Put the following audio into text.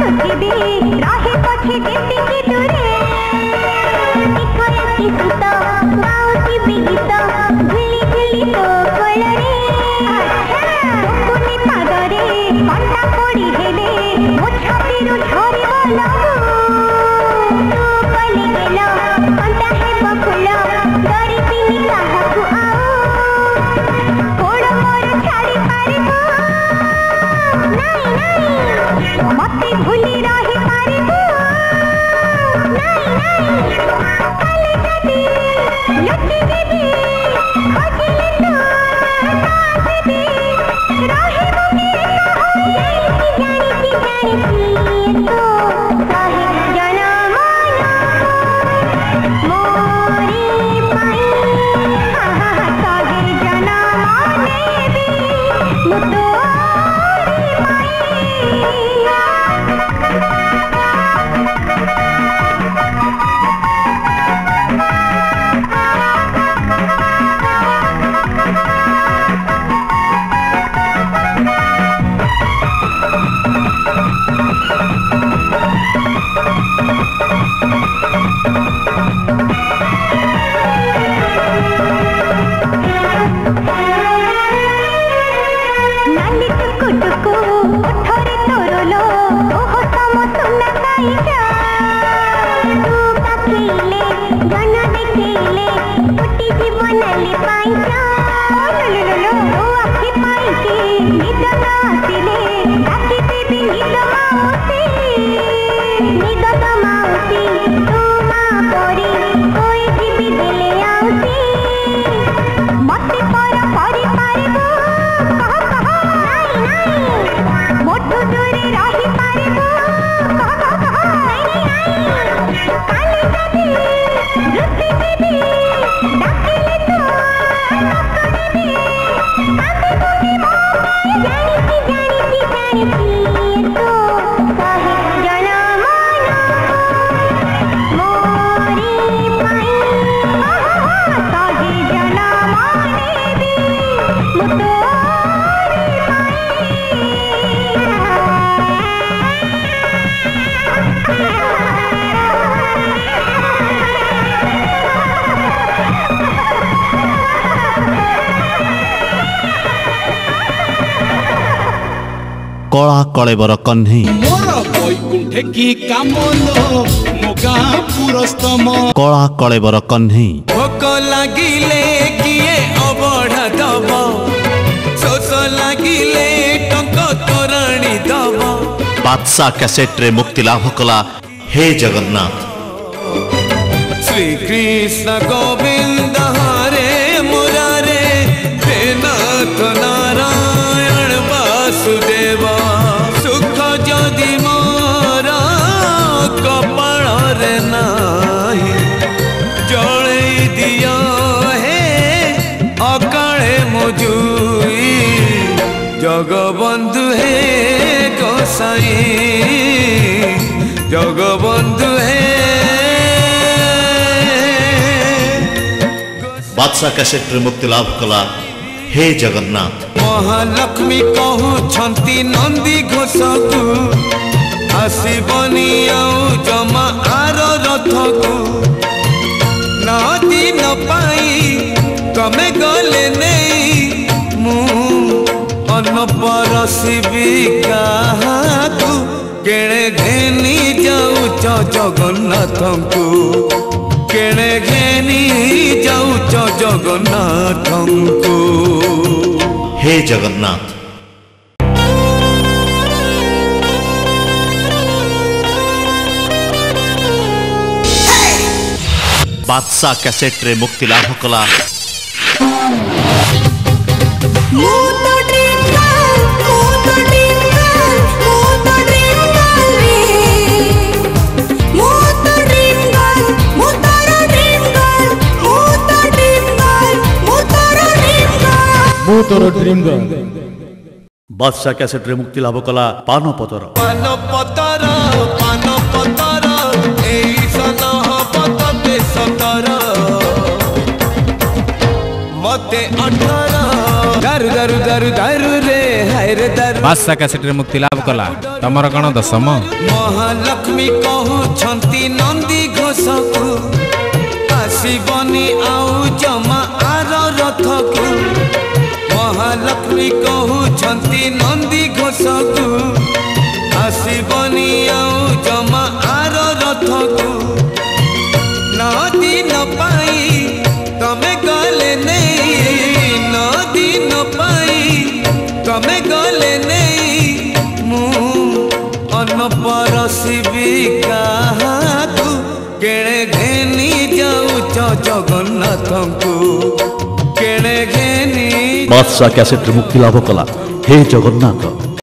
कला कलेबर कन्ही कला कलेबर कन्ही भोक लागिले किए अबढ़ा दब शोष लागिले टंक तोरणी दब बादशाह कैसेट रे मुक्ति लाभ कला हे जगन्नाथ श्री कृष्ण गोविंद हरे मुरारे हे नाथ नारायण वासुदेव सुख जदि मोर कपाल रे नाही जड़े दिया हे अकाले मुजुई जगबंधु हे गोसाई जगबंधु हे बादशाह कैसेट रे मुक्ति लाभ कला हे जगन्नाथ महालक्ष्मी कहूछंती नंदी घोषकु आसबनी आउ जमा आर रथकु नदी न पाई तमे गले नहीं मु अन्न परसिबी काहाकु केणे घेनी जाऊच जगन्नाथंकु केणे घेनी जाऊच जगन्नाथंकु हे जगन्नाथ बादशाह कैसेट रे मुक्ति लाभ कला बादशाह कैसेट रे मुक्ति लाभ कला पान पतर मते 18 दारू दारू दारू दारू रे हाय रे दारू बादशाह कैसेट मुक्ति लाभ कला तमर कौन दशम महालक्ष्मी कहउछंती नंदी घोषकु आसीबनी आउ जमा आर रथकु महालक्ष्मी कहउछंती नंदी घोषकु आसीबनी आउ जमा आर रथकु नदी न पाई तमे गले नहीं नदी न पाई तमे गले नहीं मु अन्न परसिबी काहाकु केणे घेनी जाउच जगन्नाथंकु केणे घेनी बादशाह कैसेट मुक्ति लाभ कला हे जगन्नाथ।